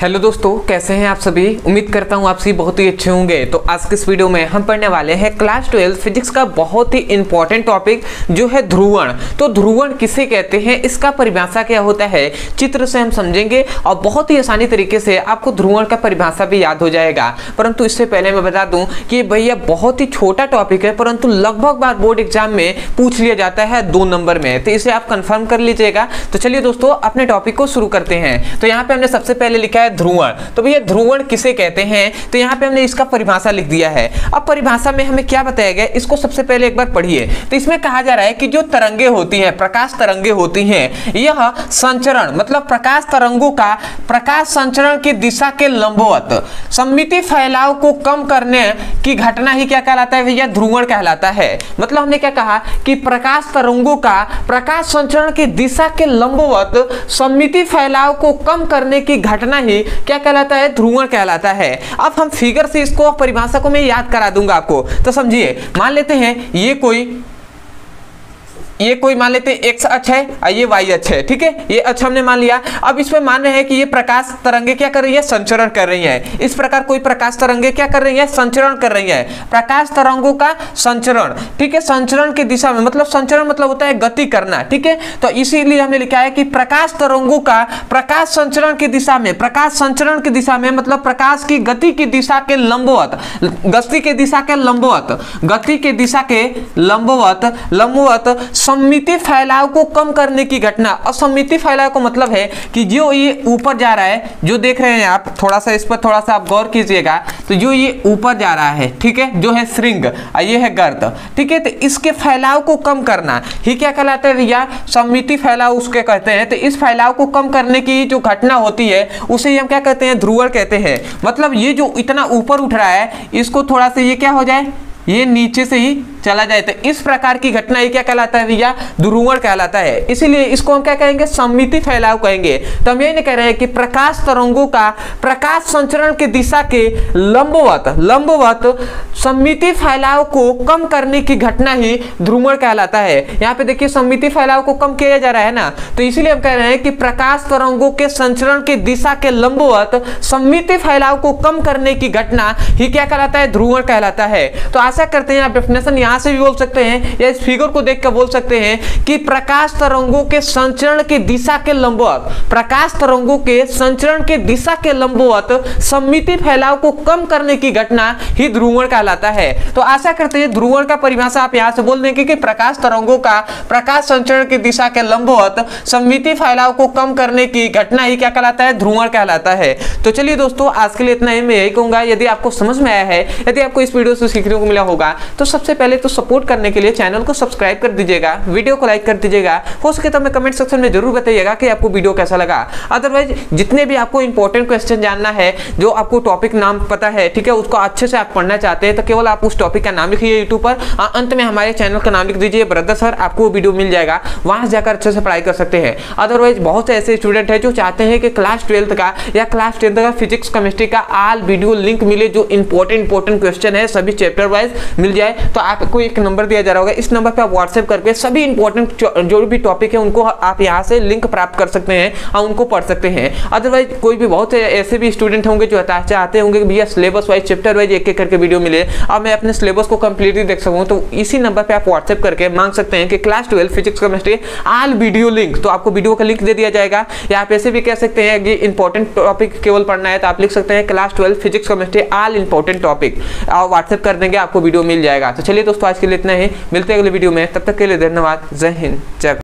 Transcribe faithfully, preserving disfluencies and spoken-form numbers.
Hello दोस्तों, कैसे हैं आप सभी। उम्मीद करता हूं आप सभी बहुत ही अच्छे होंगे। तो आज के इस वीडियो में हम पढ़ने वाले हैं क्लास ट्वेल्थ फिजिक्स का बहुत ही इंपॉर्टेंट टॉपिक जो है ध्रुवण। तो ध्रुवण किसे कहते हैं, इसका परिभाषा क्या होता है, चित्र से हम समझेंगे और बहुत ही आसानी तरीके से आपको ध्रुवण का परिभाषा भी याद हो जाएगा। परंतु इससे पहले मैं बता दूं कि भैया बहुत ही छोटा टॉपिक है, परंतु लगभग बार बोर्ड एग्जाम में पूछ लिया जाता है दो नंबर में, तो इसे आप कंफर्म कर लीजिएगा। तो चलिए दोस्तों अपने टॉपिक को शुरू करते हैं। तो यहाँ पे हमने सबसे पहले लिखा है ध्रुवण। तो भैया ध्रुवण किसे कहते हैं, तो यहाँ पे हमने इसका परिभाषा लिख दिया है। अब परिभाषा में हमें क्या बताया गया, इसको सबसे पहले एक बार पढ़िए। तो इसमें कहा जा रहा है कि जो तरंगे होती हैं, प्रकाश तरंगे होती हैं, यह संचरण मतलब प्रकाश तरंगों का प्रकाश संचरण की दिशा के लंबवत सममिति फैलाव को कम करने की घटना ही क्या कहलाता है भैया, ध्रुवण कहलाता है। मतलब हमने क्या कहा कि प्रकाश तरंगों का प्रकाश संचरण की दिशा के लंबवत सममिति फैलाव को कम करने की घटना ही क्या कहलाता है, ध्रुवण कहलाता है। अब हम फिगर से इसको परिभाषा को मैं याद करा दूंगा आपको। तो समझिए, मान लेते हैं ये कोई ये कोई मान लेते हैं एक्स अक्ष है और ये वाई अक्ष है, ठीक है, ये अक्ष हमने मान लिया। अब इसमें मान रहे हैं कि ये प्रकाश तरंगे क्या कर रही है, संचरण कर रही है। इस प्रकार कोई प्रकाश तरंगे क्या कर रही है, संचरण कर रही है। प्रकाश तरंगों का संचरण, ठीक है, संचरण की दिशा में, मतलब संचरण मतलब होता है गति करना, ठीक है। तो इसीलिए हमने लिखा है कि प्रकाश तरंगों का प्रकाश संचरण की दिशा में, प्रकाश संचरण की दिशा में मतलब प्रकाश की गति की दिशा के लंबवत, गति के दिशा के लंबवत, गति के दिशा के लंबवत लंबवत सममिति फैलाव को कम करने की घटना। और सममिति फैलाव को मतलब है कि जो ये ऊपर जा रहा है, जो देख रहे हैं आप, थोड़ा सा इस पर थोड़ा सा आप गौर कीजिएगा। तो जो ये ऊपर जा रहा है, ठीक है, जो है श्रृंग और ये है गर्त, ठीक है, तो इसके फैलाव को कम करना ही क्या कहलाता है भैया, सममिति फैलाव उसके कहते हैं। तो इस फैलाव को कम करने की जो घटना होती है उसे हम क्या कहते हैं, ध्रुवण कहते हैं। मतलब ये जो इतना ऊपर उठ रहा है, इसको थोड़ा सा ये क्या हो जाए, ये नीचे से ही चला जाए, तो इस प्रकार की घटना ये क्या कहलाता है भैया, ध्रुवण कहलाता है। इसीलिए इसको हम क्या कहेंगे, सममिति फैलाव कहेंगे। तो हम ये नहीं कह रहे हैं कि प्रकाश तरंगों का प्रकाश संचरण की दिशा के लंबवत लंबवत सममिति फैलाव को कम करने की घटना ही ध्रुवण कहलाता है। यहाँ पे देखिए सममिति फैलाव को कम किया जा रहा है ना, तो इसीलिए हम कह रहे हैं कि प्रकाश तरंगों के संचरण की दिशा के लंबवत सममिति फैलाव को कम करने की घटना ही क्या कहलाता है, ध्रुवण कहलाता है। तो आशा करते हैं आप डेफिनेशन यहां से भी बोल सकते हैं या इस फिगर को देखकर बोल सकते हैं कि प्रकाश तरंगों के संचरण की दिशा के लंबवत, प्रकाश तरंगों के संचरण की दिशा के लंबवत सममिति फैलाव को कम करने की घटना ही ध्रुवण कहलाता है। तो आशा करते हैं ध्रुवण का परिभाषा आप यहां से बोल देंगे कि प्रकाश तरंगों का प्रकाश संचरण की दिशा के लंबवत सममिति फैलाव को कम करने की घटना ही क्या कहलाता है, ध्रुवण कहलाता है। तो चलिए दोस्तों आज के लिए इतना ही। मैं यही कहूंगा यदि आपको समझ में आया है, यदि आपको इस वीडियो से सीखने को मिला होगा, तो सबसे पहले तो सपोर्ट करने के लिए चैनल को सब्सक्राइब कर दीजिएगा, वीडियो को लाइक कर दीजिएगा, हो सके तो हमें कमेंट सेक्शन में जरूर बताइएगा कि आपको वीडियो कैसा लगा। अदरवाइज जितने भी आपको इंपॉर्टेंट क्वेश्चन जानना है, जो आपको टॉपिक नाम पता है, ठीक है, उसको अच्छे से आप पढ़ना चाहते हैं, तो केवल आप उस टॉपिक का नाम लिखिए यूट्यूब पर, अंत में हमारे चैनल का नाम लिख दीजिए ब्रदर सर, आपको वीडियो मिल जाएगा, वहां से जाकर अच्छे से पढ़ाई कर सकते हैं। अदरवाइज बहुत से ऐसे स्टूडेंट है जो चाहते हैं कि क्लास ट्वेल्थ का या क्लास टेंथ का फिजिक्स केमिस्ट्री का ऑल वीडियो लिंक मिले, जो इंपॉर्टेंट इंपॉर्टेंट क्वेश्चन है सभी चैप्टर वाइज मिल जाए। तो आपको एक नंबर दिया जा रहा होगा, इस नंबर पे आप व्हाट्सएप करके सभी इंपॉर्टेंट जो भी टॉपिक है उनको आप यहां से लिंक प्राप्त कर सकते हैं और उनको पढ़ सकते हैं। अदरवाइज कोई भी बहुत ऐसे भी स्टूडेंट होंगे जो चाहते होंगे कि भैया सिलेबस वाइज चैप्टर वाइज एक एक करके वीडियो मिले और मैं अपने सिलेबस को कंप्लीटली देख सकूं, तो इसी नंबर पे आप व्हाट्सएप करके मांग सकते हैं कि class twelfth physics chemistry all video link, तो आपको वीडियो का लिंक दे दिया जाएगा। या आप ऐसे भी कह सकते हैं कि इंपॉर्टेंट टॉपिक केवल पढ़ना है, तो आप लिख सकते हैं class twelfth physics chemistry all important topic, और व्हाट्सएप कर देंगे, आपको वीडियो मिल जाएगा। तो चलिए दोस्तों आज के लिए इतना ही, मिलते हैं अगले वीडियो में, तब तक के लिए धन्यवाद। जय हिंद, जय